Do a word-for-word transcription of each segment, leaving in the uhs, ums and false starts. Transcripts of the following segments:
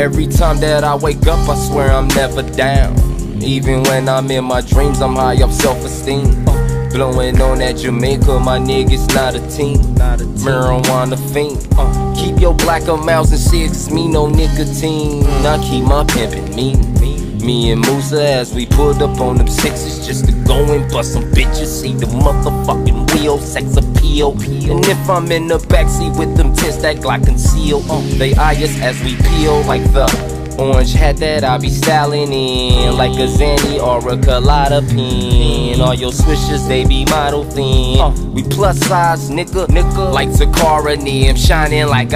Every time that I wake up, I swear I'm never down. Even when I'm in my dreams, I'm high up self-esteem. Blowing on that Jamaica, my niggas not a team. Marijuana fiend. Uh, keep your black amounts and six, me no nicotine. I keep my pimpin' mean. Me and Musa as we pulled up on them sixes just to go and bust some bitches. See the motherfucking wheel, sex appeal. And if I'm in the backseat with them tents that Glock conceal, uh, they eye us as we peel like the orange hat that I be styling in, like a Zanny or a Colada pin. All your swishers, they be model thin. uh, We plus size, nigga, nigga, like Takara Nim, shining like a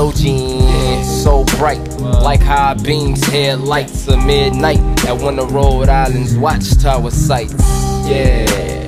halogen. So bright, like high beams, headlights of midnight at one of Rhode Island's watchtower sites. Yeah,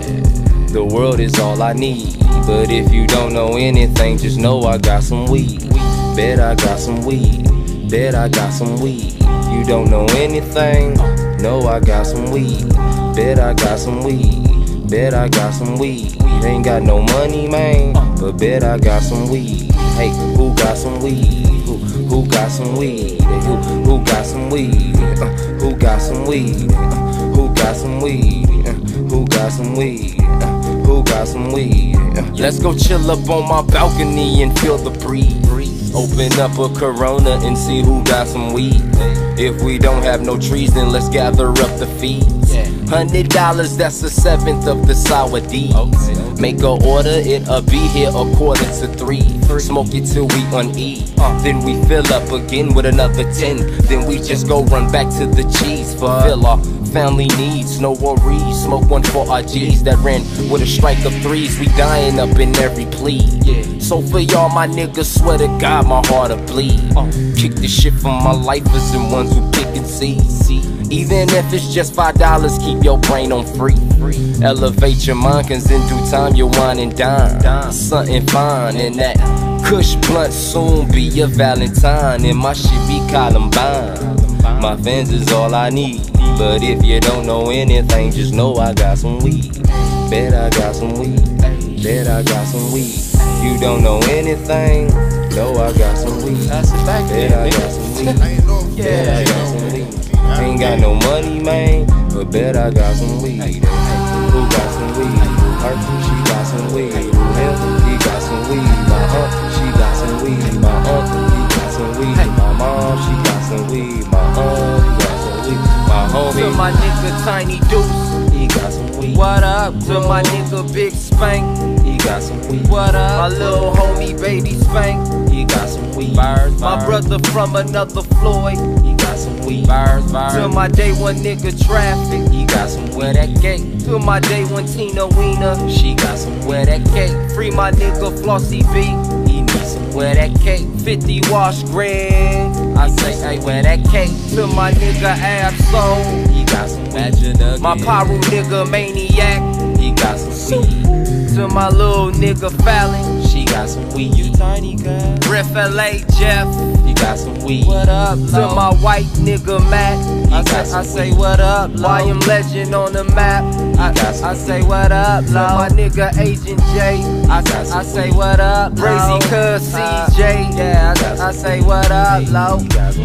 the world is all I need. But if you don't know anything, just know I got some weed. Bet I got some weed. Bet I got some weed. You don't know anything? No, I got some weed. Bet I got some weed. Bet I got some weed. Ain't got no money, man, but bet I got some weed. Hey, who got some weed? Who, who got some weed? Who, who got some weed? Uh, who got some weed? Uh, who got some weed? Uh, who got some weed? Uh, who got some weed? Uh, let's go chill up on my balcony and feel the breeze. Open up a Corona and see who got some weed. If we don't have no trees, then let's gather up the fees. Hundred dollars, that's a seventh of the sour D. Make a order, it'll be here a quarter to three. Smoke it till we uneat. Then we fill up again with another ten. Then we just go run back to the cheese. Fulfill our family needs, no worries. Smoke one for our G's that ran with a strike of threes. We dying up in every plea. So for y'all, my niggas, swear to God, my heart'll bleed. Kick the shit from my lifers and ones who pick and see. Even if it's just five dollars, keep your brain on free. Elevate your mind, cause in due time you'll wine and dine. Something fine, and that Kush blunt soon be your Valentine. And my shit be Columbine. My fans is all I need. But if you don't know anything, just know I got some weed. Bet I got some weed. Bet I got some weed. You don't know anything? Know I got some weed. Bet I got some weed. Bet I got some weed. Ain't got no money, man, but bet I got some weed. Who got some weed? Her, she got some weed. Hell, he got some weed. My aunt, she got some weed. My uncle, he got some weed. My mom, she got some weed. My aunt, he got some weed. My homie, to my nigga Tiny Deuce, he got some weed. What up? To my nigga Big Spank, he got some weed. What up? My little homie Baby Spank, he got some weed. Bars, bars. My brother from another Floyd, he got some weed. Bars, bars. To my day one nigga Traffic, he got some weed. That cake. To my day one Tina Wiener, she got some weed. That cake. Free my nigga Flossy B, he needs some weed. That cake. fifty Wash Greg, I say, hey, wear that cake. To my nigga Ab-Soul, he got some weed. My Paru nigga Maniac, he got some weed. To my little nigga Fallon, she got some weed. You tiny girl. Riff L A Jeff, he got some weed. What up, to no? My white nigga Matt, I say, I say what up, Y M Legend on the map. I, I say what up, to my nigga Agent J, I, I say what up, Brazy Cuz C J, yeah, I, I say what up, low,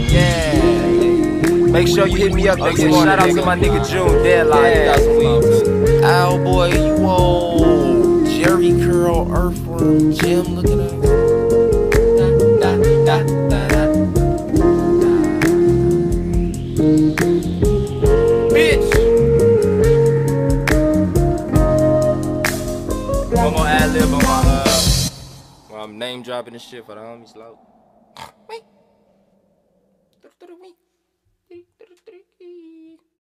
yeah. Make sure you hit me up next morning. Shout out to my nigga June Deadline, he got some weed. Ow boy, you old. Jerry Curl, Earthworm, Jim, look at that. Da, da, da, da, da. Bitch! One more ad lib on my, uh, well, I'm name dropping this shit for the homies, low.